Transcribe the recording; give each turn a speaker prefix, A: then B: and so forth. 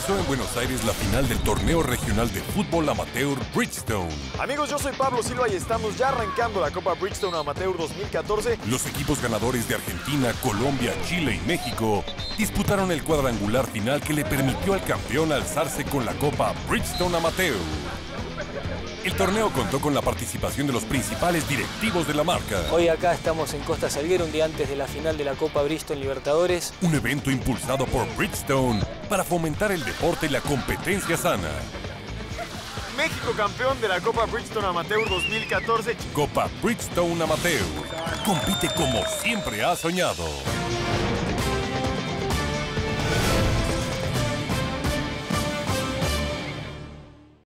A: finalizó en Buenos Aires la final del torneo regional de fútbol amateur Bridgestone.
B: Amigos, yo soy Pablo Silva y estamos ya arrancando la Copa Bridgestone Amateur 2014.
A: Los equipos ganadores de Argentina, Colombia, Chile y México disputaron el cuadrangular final que le permitió al campeón alzarse con la Copa Bridgestone Amateur. El torneo contó con la participación de los principales directivos de la marca.
C: Hoy acá estamos en Costa Salguero, un día antes de la final de la Copa Bridgestone Libertadores.
A: Un evento impulsado por Bridgestone para fomentar el deporte y la competencia sana.
B: México campeón de la Copa Bridgestone Amateur 2014.
A: Copa Bridgestone Amateur. Compite como siempre has soñado.